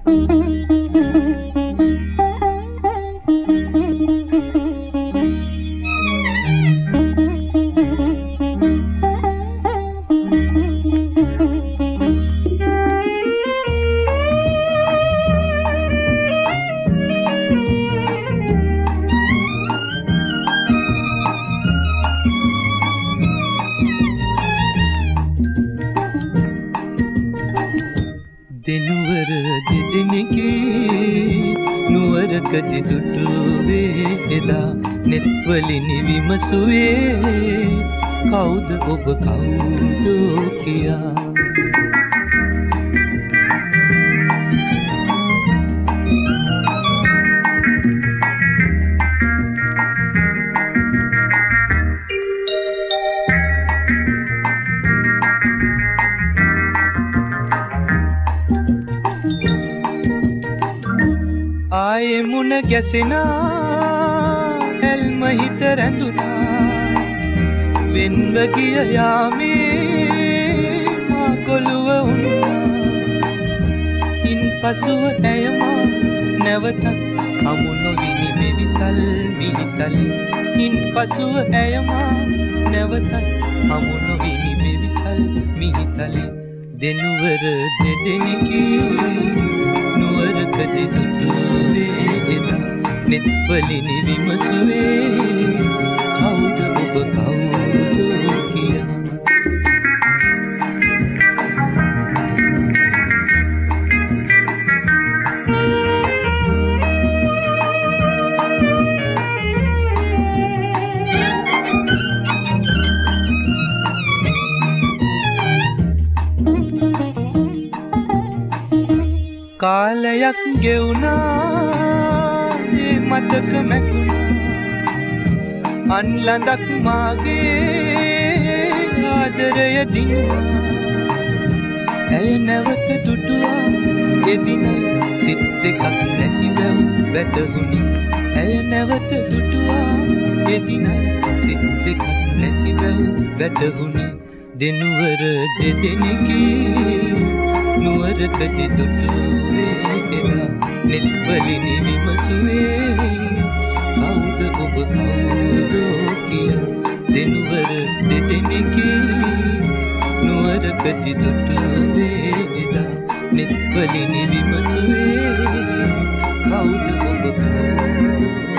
දෙනුවර දෙදෙනෙකි නුවරකදී දුටුවේ එදා නෙත්වලින් විමසුවේ කවුද ඔබ කවුද කියා ආයේ මුණ ගැසෙනා එල්ම හිත රැඳුනා වෙන්ව ගිය යාමේ මා ගොළුව වුණා ඉන් පසුව ඇය මා නැවතත් හමු නොවිනි මෙවිසල් මිහිතලි ඉන් පසුව ඇය මා නැවතත් හමු නොවිනි මෙවිසල් මිහිතලි දෙනුවර දෙදෙනෙකි නුවරකදී දුටුවේ එදා නෙත්වලින් විමසුවේ කවුද ඔබ කවුද කියා කාලයක් ගෙවුනා මේ මතක මැකුණා අන් ළඳක් මාගේ ආදරය දිනුවා ඇය නැවත දුටුවා එදිනයි සිත් දෙකක් නැති බැව් වැටහුණි ඇය නැවත දුටුවා එදිනයි සිත් දෙකක් නැති බැව් වැටහුණි දෙනුවර දෙදෙනෙකි නුවරකදී දුටුවේ එදා නෙත්වලින් විමසුවේ කවුද ඔබ කවුද කියා දෙනුවර දෙදෙනෙකි නුවරකදී දුටුවේ එදා නෙත්වලින් විමසුවේ කවුද ඔබ කවුද